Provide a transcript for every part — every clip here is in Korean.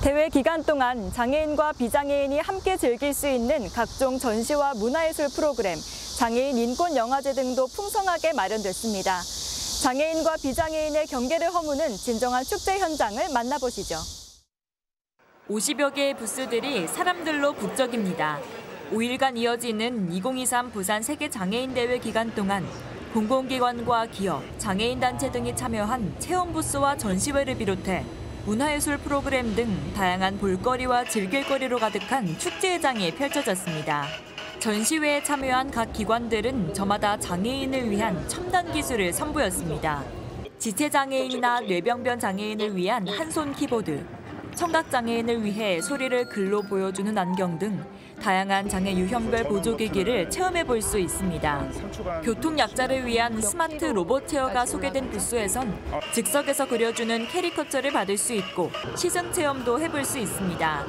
대회 기간 동안 장애인과 비장애인이 함께 즐길 수 있는 각종 전시와 문화예술 프로그램, 장애인 인권 영화제 등도 풍성하게 마련됐습니다. 장애인과 비장애인의 경계를 허무는 진정한 축제 현장을 만나보시죠. 50여 개의 부스들이 사람들로 북적입니다. 5일간 이어지는 2023 부산 세계장애인대회 기간 동안 공공기관과 기업, 장애인단체 등이 참여한 체험 부스와 전시회를 비롯해 문화예술 프로그램 등 다양한 볼거리와 즐길거리로 가득한 축제회장이 펼쳐졌습니다. 전시회에 참여한 각 기관들은 저마다 장애인을 위한 첨단 기술을 선보였습니다. 지체장애인이나 뇌병변 장애인을 위한 한손 키보드, 청각장애인을 위해 소리를 글로 보여주는 안경 등 다양한 장애 유형별 보조기기를 체험해 볼 수 있습니다. 교통약자를 위한 스마트 로봇 체어가 소개된 부스에선 즉석에서 그려주는 캐리커처를 받을 수 있고 시승 체험도 해볼 수 있습니다.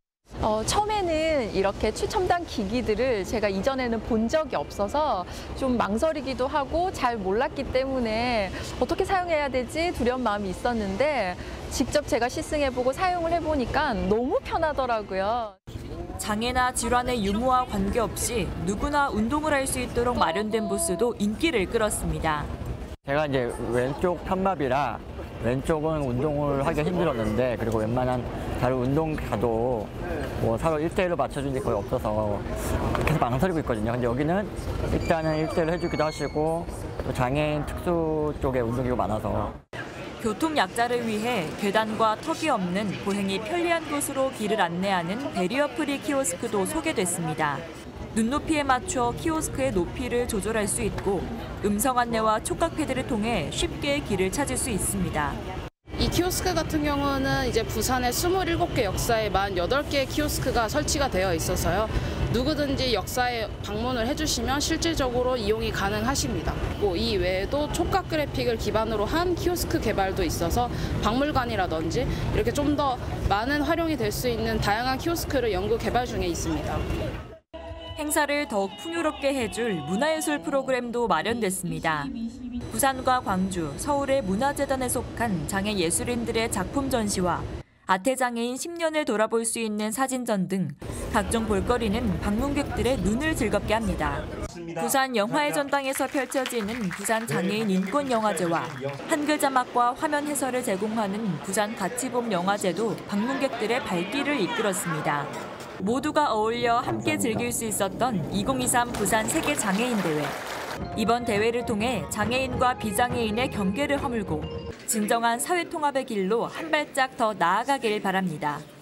처음에는 이렇게 최첨단 기기들을 제가 이전에는 본 적이 없어서 좀 망설이기도 하고 잘 몰랐기 때문에 어떻게 사용해야 될지 두려운 마음이 있었는데 직접 제가 시승해보고 사용을 해보니까 너무 편하더라고요. 장애나 질환의 유무와 관계없이 누구나 운동을 할 수 있도록 마련된 부스도 인기를 끌었습니다. 제가 이제 왼쪽 편마비라 왼쪽은 운동을 하기 힘들었는데 그리고 웬만한 다른 운동가도 뭐 서로 1대1로 맞춰준 게 거의 없어서 계속 망설이고 있거든요. 근데 여기는 일단은 1대1로 해주기도 하시고 또 장애인 특수 쪽에 운동기구 많아서. 교통약자를 위해 계단과 턱이 없는 보행이 편리한 곳으로 길을 안내하는 베리어 프리 키오스크도 소개됐습니다. 눈높이에 맞춰 키오스크의 높이를 조절할 수 있고 음성 안내와 촉각 패드를 통해 쉽게 길을 찾을 수 있습니다. 이 키오스크 같은 경우는 이제 부산의 27개 역사에 48개의 키오스크가 설치가 되어 있어서요. 누구든지 역사에 방문을 해주시면 실질적으로 이용이 가능하십니다. 이 외에도 촉각 그래픽을 기반으로 한 키오스크 개발도 있어서 박물관이라든지 이렇게 좀 더 많은 활용이 될 수 있는 다양한 키오스크를 연구 개발 중에 있습니다. 행사를 더욱 풍요롭게 해줄 문화예술 프로그램도 마련됐습니다. 부산과 광주, 서울의 문화재단에 속한 장애 예술인들의 작품 전시와 아태장애인 10년을 돌아볼 수 있는 사진전 등 각종 볼거리는 방문객들의 눈을 즐겁게 합니다. 부산 영화의 전당에서 펼쳐지는 부산 장애인 인권 영화제와 한글 자막과 화면 해설을 제공하는 부산 가치봄 영화제도 방문객들의 발길을 이끌었습니다. 모두가 어울려 함께 즐길 수 있었던 2023 부산 세계장애인대회. 이번 대회를 통해 장애인과 비장애인의 경계를 허물고 진정한 사회통합의 길로 한 발짝 더 나아가길 바랍니다.